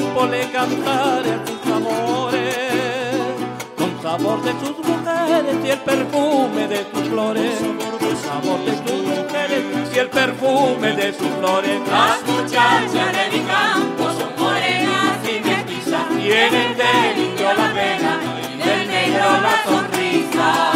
campo le cantaré a sus amores, con sabor de sus mujeres y el perfume de sus flores, con sabor de sus mujeres y el perfume de sus flores. Las muchachas de mi campo son morenas y mestizas, tienen del indio la pena y del negro la sonrisa.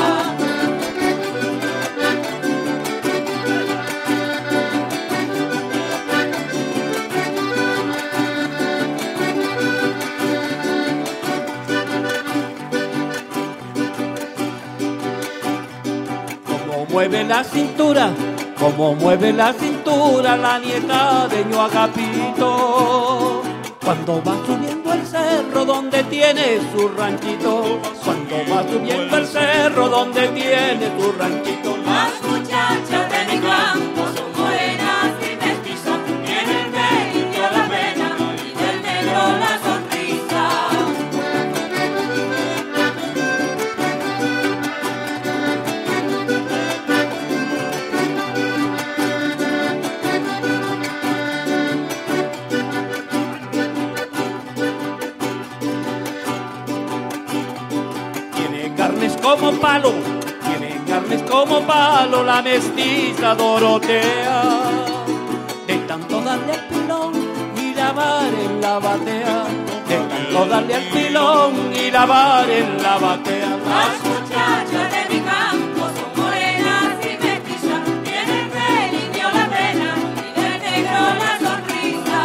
Como mueve la cintura la nieta de Ño Agapito, cuando va subiendo el cerro donde tiene su ranchito, cuando va subiendo el cerro donde tiene su ranchito. Las muchachas de mi campo son morenas y mestizas, tienen del indio la pena y del negro la sonrisa. Tiene carnes como palo la mestiza Dorotea, de tanto darle al pilón y lavar en la batea, de tanto darle al pilón y lavar en la batea. Las muchachas de mi campo son morenas y mestizas, tienen del indio la pena y del negro la sonrisa.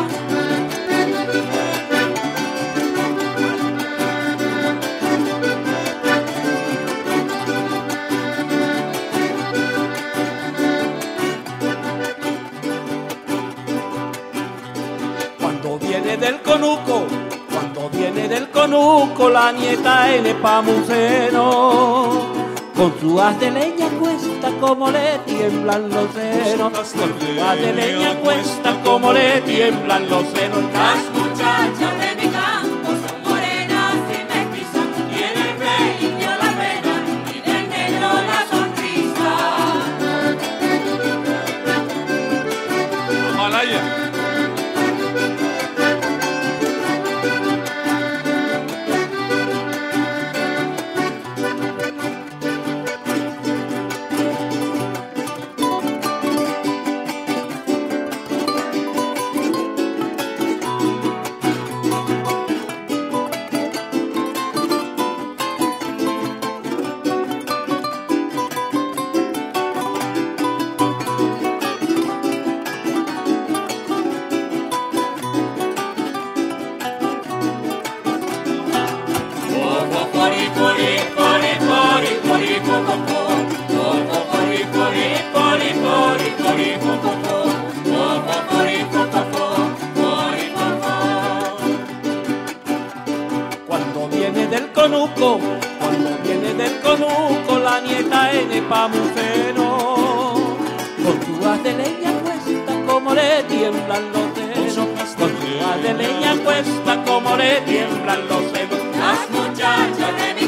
Cuando viene del conuco la nieta en Nepomuceno, con su haz de leña cuesta como le tiemblan los senos, con su haz de leña cuesta como le tiemblan los senos. Las muchachas de mi campo son morenas y mestizas, tienen del indio la pena y del negro la sonrisa. Malaya. Cuando viene del conuco la nieta en Nepomuceno, con su haz de leña cuesta como le tiemblan los senos, con su haz de leña cuesta como le tiemblan los senos. Las muchachas de mi